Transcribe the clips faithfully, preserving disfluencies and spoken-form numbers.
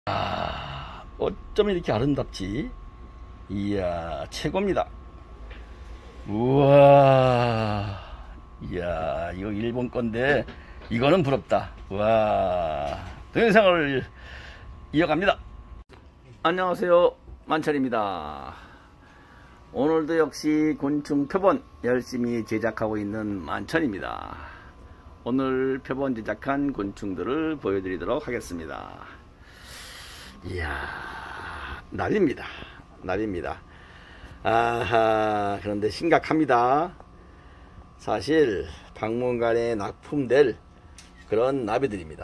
아, 어쩜 이렇게 아름답지? 이야, 최고입니다. 우와, 이야, 이거 일본 건데 이거는 부럽다. 와, 동영상을 이어갑니다. 안녕하세요, 만철입니다. 오늘도 역시 곤충 표본 열심히 제작하고 있는 만철입니다. 오늘 표본 제작한 곤충들을 보여드리도록 하겠습니다. 이야, 나비입니다. 나비입니다. 아하, 그런데 심각합니다. 사실 박물관에 납품될 그런 나비들입니다.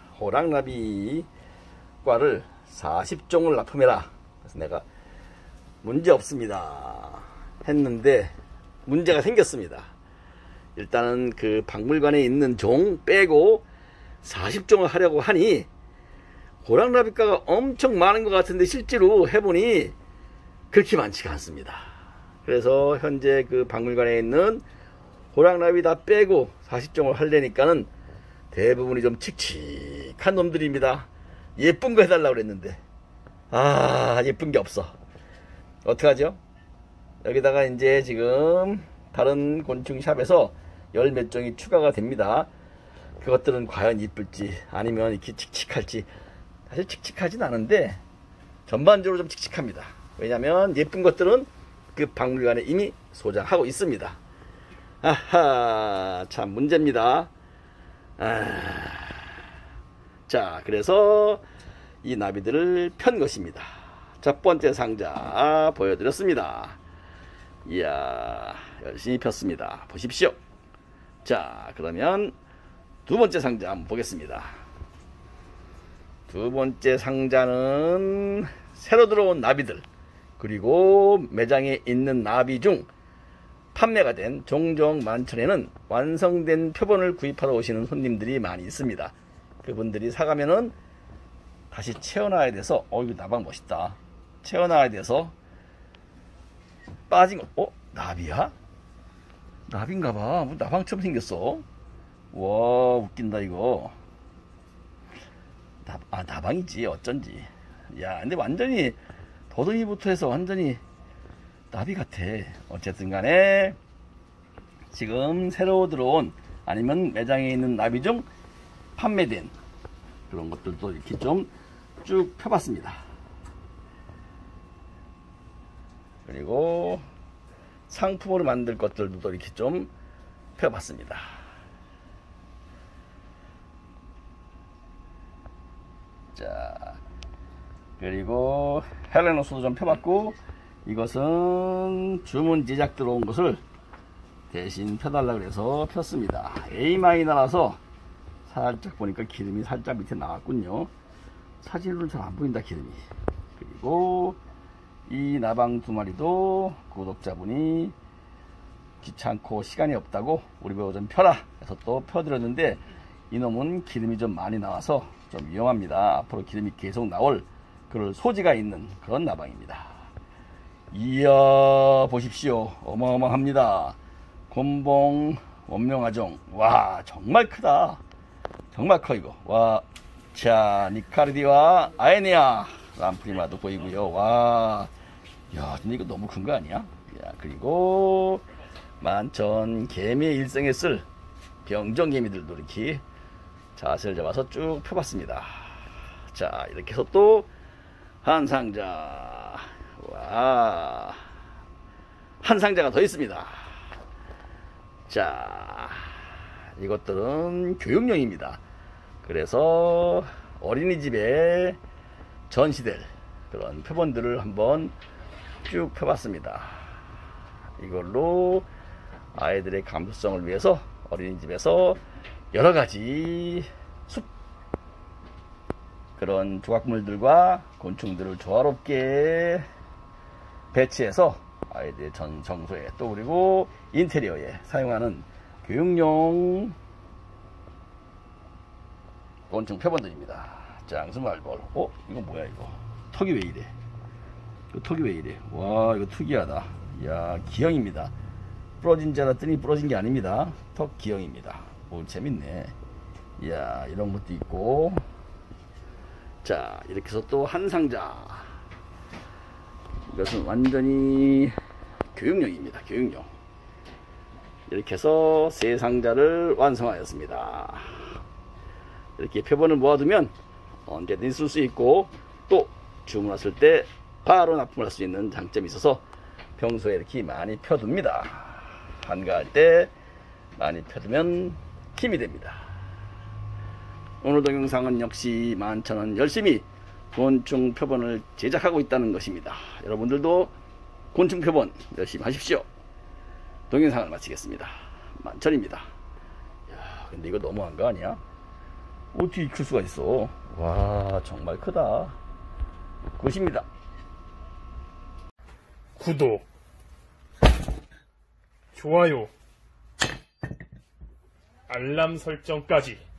호랑나비과를 사십 종을 납품해라. 그래서 내가 문제 없습니다 했는데 문제가 생겼습니다. 일단은 그 박물관에 있는 종 빼고 사십 종을 하려고 하니 호랑나비과가 엄청 많은 것 같은데 실제로 해보니 그렇게 많지가 않습니다. 그래서 현재 그 박물관에 있는 호랑나비 다 빼고 사십 종을 하려니까는 대부분이 좀 칙칙한 놈들입니다. 예쁜 거 해달라고 그랬는데 아, 예쁜 게 없어. 어떡하죠? 여기다가 이제 지금 다른 곤충샵에서 열 몇 종이 추가가 됩니다. 그것들은 과연 이쁠지 아니면 이렇게 칙칙할지. 사실 칙칙하진 않은데 전반적으로 좀 칙칙합니다. 왜냐면 예쁜 것들은 그 박물관에 이미 소장하고 있습니다. 아하, 참 문제입니다. 아, 자, 그래서 이 나비들을 편 것입니다. 첫 번째 상자 보여드렸습니다. 이야, 열심히 폈습니다. 보십시오. 자, 그러면 두 번째 상자 한번 보겠습니다. 두 번째 상자는 새로 들어온 나비들, 그리고 매장에 있는 나비 중 판매가 된 종종 만천에는 완성된 표본을 구입하러 오시는 손님들이 많이 있습니다. 그분들이 사가면은 다시 채워놔야 돼서, 어, 이거 나방 멋있다. 채워놔야 돼서 빠진 거, 어? 나비야? 나비인가봐. 뭐 나방처럼 생겼어. 와, 웃긴다 이거. 나, 아, 나방이지 어쩐지. 야, 근데 완전히 더듬이부터 해서 완전히 나비 같아. 어쨌든 간에 지금 새로 들어온 아니면 매장에 있는 나비 중 판매된 그런 것들도 이렇게 좀 쭉 펴봤습니다. 그리고 상품으로 만들 것들도 이렇게 좀 펴봤습니다. 자, 그리고 헬레노스도 좀 펴봤고, 이것은 주문 제작 들어온 것을 대신 펴달라 그래서 폈습니다. 에이 마이너라서 살짝 보니까 기름이 살짝 밑에 나왔군요. 사진으로는 잘 안 보인다, 기름이. 그리고 이 나방 두 마리도 구독자분이 귀찮고 시간이 없다고 우리 배우 좀 펴라 해서 또 펴드렸는데, 이놈은 기름이 좀 많이 나와서 좀 위험합니다. 앞으로 기름이 계속 나올 그럴 소지가 있는 그런 나방입니다. 이야, 보십시오. 어마어마합니다. 곤봉 원명아종. 와, 정말 크다. 정말 커 이거. 와, 자, 니카르디와 아에네아 람프리마도 보이고요. 와, 야, 근데 이거 너무 큰 거 아니야? 야, 그리고 만천 개미의 일생에 쓸 병정개미들도 이렇게 자세를 잡아서 쭉 펴봤습니다. 자, 이렇게 해서 또 한 상자. 와, 한 상자가 더 있습니다. 자, 이것들은 교육용입니다. 그래서 어린이집에 전시될 그런 표본들을 한번 쭉 펴봤습니다. 이걸로 아이들의 감수성을 위해서 어린이집에서 여러가지 숲, 그런 조각물들과 곤충들을 조화롭게 배치해서 아이들의 전 정소에, 또 그리고 인테리어에 사용하는 교육용 곤충 표본들입니다. 짱스말볼. 어? 이거 뭐야 이거? 턱이 왜 이래? 이거 턱이 왜 이래? 와, 이거 특이하다. 이야, 기형입니다. 부러진 줄 알았더니 부러진 게 아닙니다. 턱 기형입니다. 오, 재밌네. 이야, 이런 것도 있고, 자, 이렇게 해서 또 한 상자. 이것은 완전히 교육용입니다. 교육용. 이렇게 해서 세 상자를 완성하였습니다. 이렇게 표본을 모아두면 언제든 쓸 수 있고, 또 주문 왔을 때 바로 납품할 수 있는 장점이 있어서 평소에 이렇게 많이 펴둡니다. 한가할 때 많이 펴두면 힘이 됩니다. 오늘 동영상은 역시 만천원 열심히 곤충 표본을 제작하고 있다는 것입니다. 여러분들도 곤충 표본 열심히 하십시오. 동영상을 마치겠습니다. 만천입니다. 야, 근데 이거 너무한 거 아니야? 어떻게 클 수가 있어? 와, 정말 크다. 굿입니다. 구독, 좋아요, 알람 설정까지